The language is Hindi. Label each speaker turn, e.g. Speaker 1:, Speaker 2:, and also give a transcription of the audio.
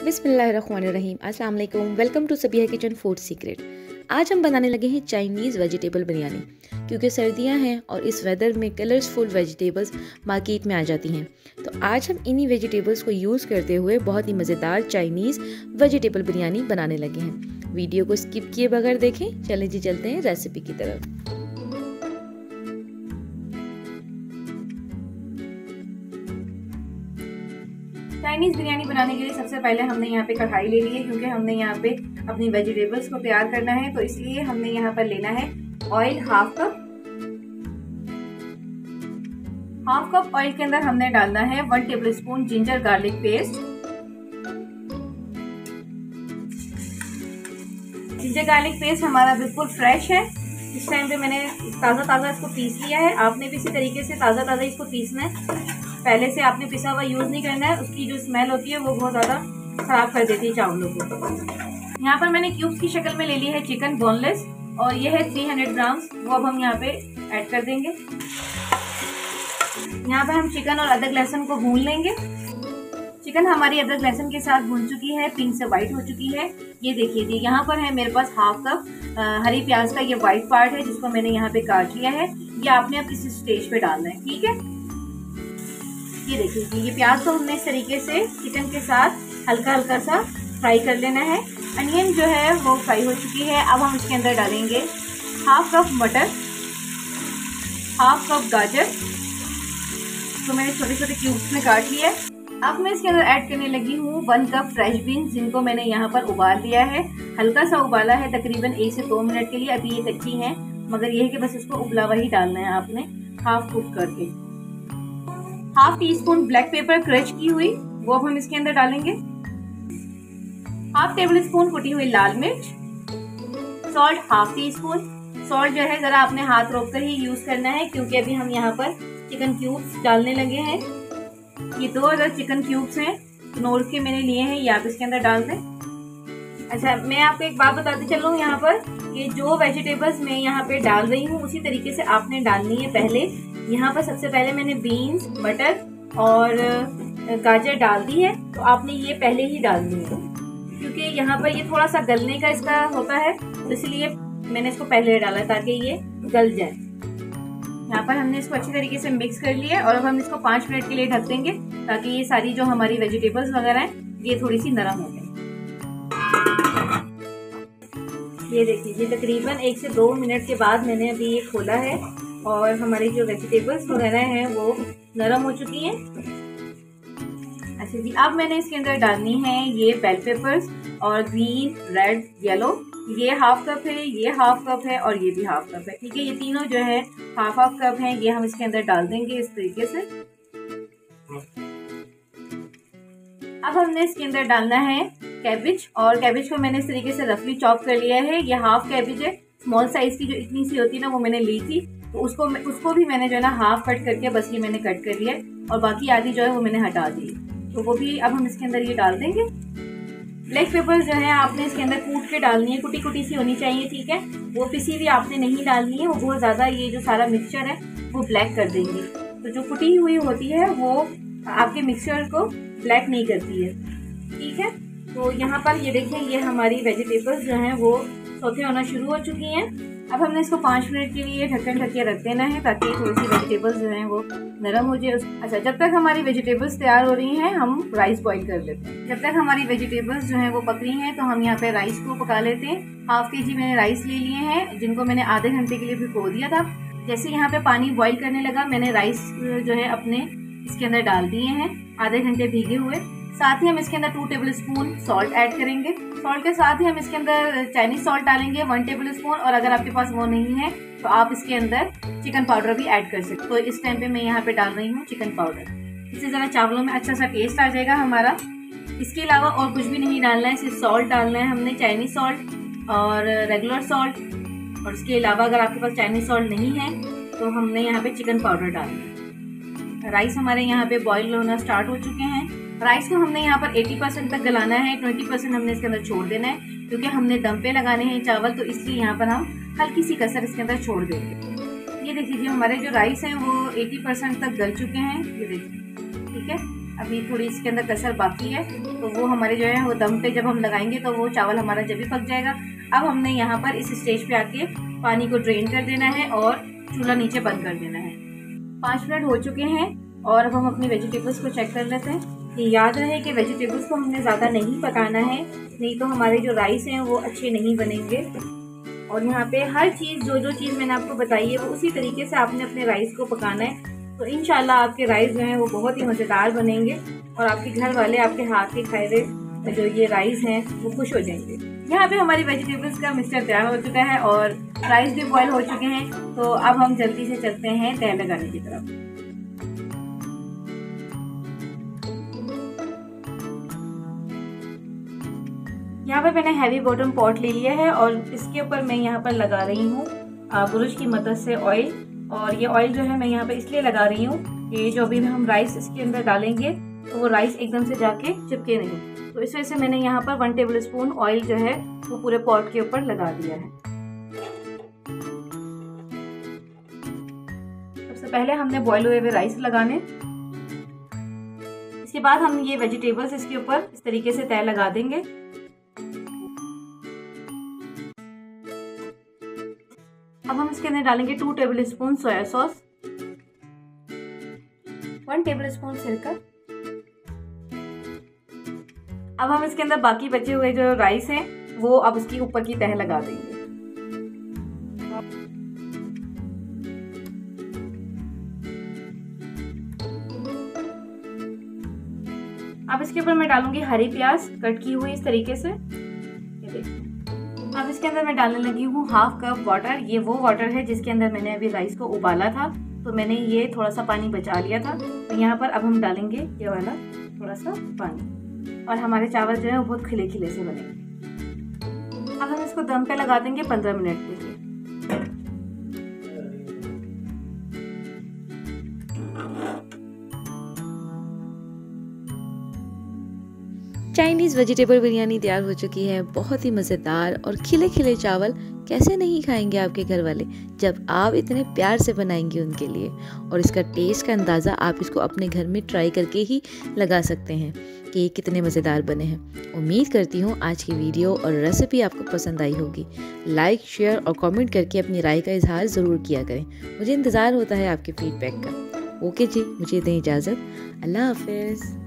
Speaker 1: बिस्मिल्लाहिर्रहमानिर्रहीम। अस्सलाम वालेकुम। Welcome to Sabiya kitchen food secret. आज हम बनाने लगे हैं चाइनीज़ वेजिटेबल बिरयानी, क्योंकि सर्दियां हैं और इस वेदर में कलरफुल वेजिटेबल्स मार्केट में आ जाती हैं। तो आज हम इन्हीं वेजिटेबल्स को यूज़ करते हुए बहुत ही मज़ेदार चाइनीज़ वेजिटेबल बिरयानी बनाने लगे हैं। वीडियो को स्किप किए बगैर देखें। चलें जी, चलते हैं रेसिपी की तरफ।
Speaker 2: चाइनीज़ बिरयानी बनाने के लिए सबसे पहले हमने यहाँ पे कढ़ाई ले ली है, क्योंकि हमने यहाँ पे अपनी वेजिटेबल्स को तैयार करना है। तो इसलिए हमने यहाँ पर लेना है ऑयल हाफ कप ऑयल के अंदर हमने डालना है 1 tablespoon ginger garlic paste. Ginger garlic paste हमारा बिल्कुल फ्रेश है। इस टाइम पे मैंने ताज़ा इसको पीस लिया है। आपने भी इसी तरीके से ताज़ा इसको पीसना है। पहले से आपने पिसा हुआ यूज नहीं करना है, उसकी जो स्मेल होती है वो बहुत ज्यादा खराब कर देती है चावलों को। यहाँ पर मैंने क्यूब्स की शक्ल में ले ली है चिकन बोनलेस, और ये है 300 ग्राम्स। वो अब हम यहाँ पे ऐड कर देंगे। यहाँ पे हम चिकन और अदरक लहसुन को भून लेंगे। चिकन हमारी अदरक लहसुन के साथ भून चुकी है, पिंक से व्हाइट हो चुकी है। ये देखिए जी, यहाँ पर है मेरे पास हाफ कप हरी प्याज का ये व्हाइट पार्ट है, जिसको मैंने यहाँ पे काट लिया है। ये आपने अब इस स्टेज पे डालना है, ठीक है। ये देखिए जी, ये प्याज को हमने इस तरीके से चिकन के साथ हल्का सा फ्राई कर लेना है। अनियन जो है वो फ्राई हो चुकी है। अब हम इसके अंदर डालेंगे हाफ कप मटर, हाफ कप गाजर, तो मैंने छोटे छोटे क्यूब्स में काट लिया है। अब मैं इसके अंदर ऐड करने लगी हूँ 1 कप फ्रेश बीन्स, जिनको मैंने यहाँ पर उबाल लिया है। हल्का सा उबाला है, तकरीबन 1 से 2 मिनट के लिए। अभी ये कच्ची है, मगर ये है कि बस इसको उबला हुआ ही डालना है आपने, हाफ कुक करके। Half teaspoon black pepper crush की हुई, वो अब हम इसके अंदर डालेंगे। हाफ टेबल स्पून कुटी हुई लाल मिर्च, salt half teaspoon. Salt जो है जरा आपने हाथ रोक कर ही यूज करना है, क्योंकि अभी हम यहाँ पर चिकन क्यूब्स डालने लगे हैं। ये 2 चिकन क्यूब्स हैं, नोट के मैंने लिए हैं, ये आप इसके अंदर डाल दें। अच्छा, मैं आपको एक बात बताती चलूँ, यहाँ पर ये जो वेजिटेबल्स मैं यहाँ पे डाल रही हूँ उसी तरीके से आपने डालनी है। पहले यहाँ पर सबसे पहले मैंने बीन्स, मटर और गाजर डाल दी है, तो आपने ये पहले ही डालनी है, क्योंकि यहाँ पर ये थोड़ा सा गलने का इसका होता है, तो इसलिए मैंने इसको पहले डाला ताकि ये गल जाए। यहाँ पर हमने इसको अच्छी तरीके से मिक्स कर लिया है, और अब हम इसको 5 मिनट के लिए ढक देंगे, ताकि ये सारी जो हमारी वेजिटेबल्स वगैरह हैं ये थोड़ी सी नरम हो जाए। ये देखिए, ये तकरीबन 1 से 2 मिनट के बाद मैंने अभी ये खोला है, और हमारी जो वेजिटेबल्स वगैरह हैं वो नरम हो चुकी हैं। अच्छा जी, अब मैंने इसके अंदर डालनी है ये बेल पेपर्स, और ग्रीन, रेड, येलो। ये हाफ कप है, ये हाफ कप है, और ये भी हाफ कप है, ठीक है। ये तीनों जो है हाफ कप हैं, ये हम इसके अंदर डाल देंगे इस तरीके से। अब हमने इसके अंदर डालना है कैबिज, और कैबिज को मैंने इस तरीके से रफली चॉप कर लिया है। ये हाफ कैबिज है, स्मॉल साइज की जो इतनी सी होती है ना, वो मैंने ली थी, तो उसको भी मैंने जो है ना हाफ कट करके बस ये मैंने कट कर लिया, और बाकी आधी जो है वो मैंने हटा दी, तो वो भी अब हम इसके अंदर ये डाल देंगे। ब्लैक पेपर जो है आपने इसके अंदर कूट के डालनी है, कुटी सी होनी चाहिए, ठीक है। वो पिसी हुई आपने नहीं डालनी है, वो बहुत ज्यादा ये जो सारा मिक्सचर है वो ब्लैक कर देंगी। तो जो कुटी हुई होती है वो आपके मिक्सचर को ब्लैक नहीं करती है, ठीक है। तो यहाँ पर ये देखें, ये हमारी वेजिटेबल्स जो हैं वो सौते होना शुरू हो चुकी हैं। अब हमने इसको 5 मिनट के लिए ढक्कन ढक के रख देना है, ताकि थोड़ी सी वेजिटेबल्स जो हैं वो नरम हो जाए। अच्छा, जब तक हमारी वेजिटेबल्स तैयार हो रही हैं हम राइस बॉईल कर लेते हैं। जब तक हमारी वेजिटेबल्स जो हैं वो पक रही हैं, तो हम यहाँ पे राइस को पका लेते हैं। हाफ केजी मैंने राइस ले लिए हैं, जिनको मैंने आधे घंटे के लिए भिगो दिया था। जैसे यहाँ पे पानी बॉईल करने लगा, मैंने राइस जो है अपने इसके अंदर डाल दिए हैं, आधे घंटे भीगे हुए। साथ ही हम इसके अंदर 2 टेबल स्पून सॉल्ट ऐड करेंगे। सॉल्ट के साथ ही हम इसके अंदर चाइनीज सॉल्ट डालेंगे 1 टेबल स्पून, और अगर आपके पास वो नहीं है तो आप इसके अंदर चिकन पाउडर भी ऐड कर सकते हो। तो इस टाइम पे मैं यहाँ पे डाल रही हूँ चिकन पाउडर। इससे जरा चावलों में अच्छा सा टेस्ट आ जाएगा हमारा। इसके अलावा और कुछ भी नहीं डालना है, सिर्फ सॉल्ट डालना है हमने, चाइनीज सॉल्ट और रेगुलर सॉल्ट। और इसके अलावा अगर आपके पास चाइनीज सॉल्ट नहीं है तो हमने यहाँ पे चिकन पाउडर डालना है। राइस हमारे यहाँ पे बॉईल होना स्टार्ट हो चुके हैं। राइस को हमने यहाँ पर 80% तक गलाना है, 20% हमने इसके अंदर छोड़ देना है, क्योंकि हमने दम पे लगाने हैं चावल, तो इसलिए यहाँ पर हम हल्की सी कसर इसके अंदर छोड़ देंगे। ये देखिए, हमारे जो राइस हैं वो 80% तक गल चुके हैं, ये देखिए, ठीक है। अभी थोड़ी इसके अंदर कसर बाकी है, तो वो हमारे जो है वो दम पे जब हम लगाएंगे तो वो चावल हमारा जब भी पक जाएगा। अब हमने यहाँ पर इस स्टेज पे आके पानी को ड्रेन कर देना है और चूल्हा नीचे बंद कर देना है। 5 मिनट हो चुके हैं और अब हम अपनी वेजिटेबल्स को चेक कर लेते हैं। ये याद रहे कि वेजिटेबल्स को हमने ज़्यादा नहीं पकाना है, नहीं तो हमारे जो राइस हैं वो अच्छे नहीं बनेंगे। और यहाँ पे हर चीज़ जो चीज़ मैंने आपको बताई है वो उसी तरीके से आपने अपने राइस को पकाना है, तो इंशाल्लाह आपके राइस जो हैं वो बहुत ही मज़ेदार बनेंगे और आपके घर वाले आपके हाथ के खाए हुए जो ये राइस हैं वो खुश हो जाएंगे। यहाँ पे हमारी वेजिटेबल्स का मिक्सचर तैयार हो चुका है और राइस भी बॉयल हो चुके हैं, तो अब हम जल्दी से चलते हैं तह लगाने की तरफ। यहाँ पे मैंने हैवी बॉटम पॉट ले लिया है और इसके ऊपर मैं यहाँ पर लगा रही हूँ ब्रश की मदद से ऑयल। और ये ऑयल जो है मैं यहाँ पे इसलिए लगा रही हूँ कि जो अभी हम राइस इसके अंदर डालेंगे तो वो राइस एकदम से जाके चिपके नहीं, तो इस वजह से मैंने यहाँ पर 1 टेबल स्पून ऑयल जो है वो पूरे पॉट के ऊपर लगा दिया है। सबसे पहले हमने बॉयल हुए हुए राइस लगाने, इसके बाद हम ये वेजिटेबल्स इसके ऊपर इस तरीके से तह लगा देंगे। अब हम इसके अंदर डालेंगे 2 tablespoon soya sauce, 1 tablespoon सिरका। अब हम इसके अंदर बाकी बचे हुए जो राइस हैं वो अब इसकी ऊपर की तह लगा देंगे। अब इसके ऊपर मैं डालूंगी हरी प्याज कट की हुई इस तरीके से, ये देखिए। अब इसके अंदर मैं डालने लगी हूँ 1/2 कप वाटर। ये वो वाटर है जिसके अंदर मैंने अभी राइस को उबाला था, तो मैंने ये थोड़ा सा पानी बचा लिया था। तो यहाँ पर अब हम डालेंगे ये वाला थोड़ा सा पानी और हमारे चावल जो है वो बहुत खिले खिले से बनेंगे। अब हम इसको दम पे लगा देंगे 15 मिनट के लिए।
Speaker 1: चाइनीज़ वेजिटेबल बिरयानी तैयार हो चुकी है। बहुत ही मज़ेदार और खिले खिले चावल कैसे नहीं खाएंगे आपके घर वाले जब आप इतने प्यार से बनाएंगे उनके लिए। और इसका टेस्ट का अंदाज़ा आप इसको अपने घर में ट्राई करके ही लगा सकते हैं कि ये कितने मज़ेदार बने हैं। उम्मीद करती हूँ आज की वीडियो और रेसिपी आपको पसंद आई होगी। लाइक, शेयर और कमेंट करके अपनी राय का इजहार ज़रूर किया करें। मुझे इंतज़ार होता है आपके फीडबैक का। ओके जी, मुझे दें इजाज़त। अल्लाह हाफिज़।